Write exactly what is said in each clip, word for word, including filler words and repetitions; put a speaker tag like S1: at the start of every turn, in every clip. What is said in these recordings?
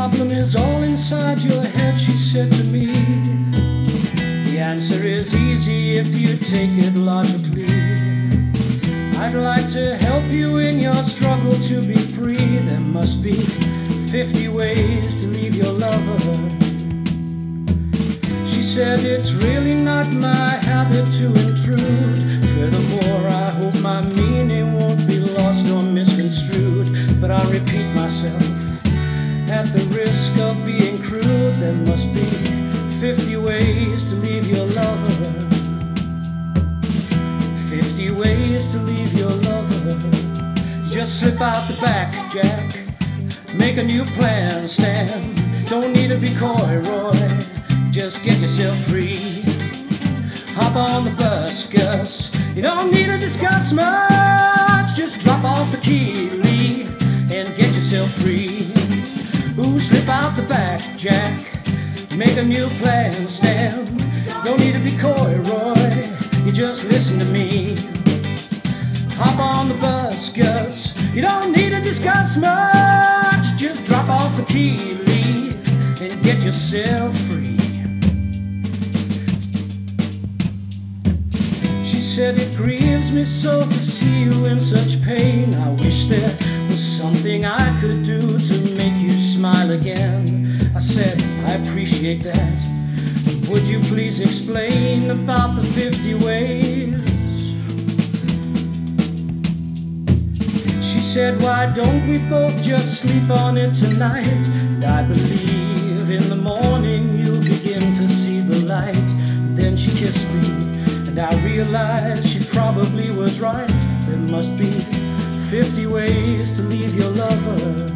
S1: problem is all inside your head, she said to me. The answer is easy if you take it logically. I'd like to help you in your struggle to be free. There must be fifty ways to leave your lover. She said it's really not my habit to intrude. Furthermore, I hope my meaning won't be lost or misconstrued. But I'll repeat myself at the risk of being crude. There must be fifty ways to leave your lover. Fifty ways to leave your lover. Just slip out the back, Jack. Make a new plan, Stan. Don't need to be coy, Roy. Just get yourself free. Hop on the bus, Gus. You don't need to discuss much. Just drop off the key, Lee, and get yourself free. Ooh, slip out the back, Jack. Make a new plan, Stan. Don't need to be coy, Roy. You just listen to me. Hop on the bus, Gus. You don't need to discuss much. Just drop off the key, Lee, and get yourself free. She said it grieves me so to see you in such pain. I wish there was something I could do to make you smile again. I said, I appreciate that. Would you please explain about the fifty ways? She said, why don't we both just sleep on it tonight? And I believe in the morning you'll begin to see the light. And then she kissed me, and I realized she probably was right. There must be fifty ways to leave your lover.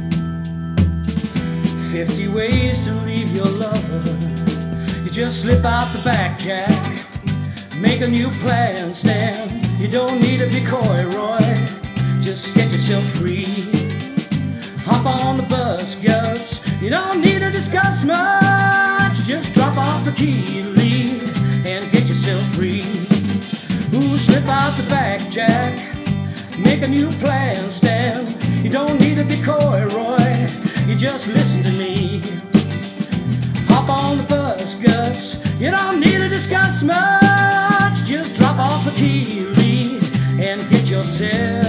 S1: Fifty ways to leave your lover. You just slip out the back, Jack. Make a new plan, Stan. You don't need to be coy, Roy. Just get yourself free. Hop on the bus, Gus. You don't need to discuss much. Just drop off the key, Lee, and get yourself free. Ooh, slip out the back, Jack. Make a new plan, Stan. You don't need to be coy, Roy. You just listen to me. Hop on the bus, Gus. You don't need to discuss much. Just drop off the key, Lee, and get yourself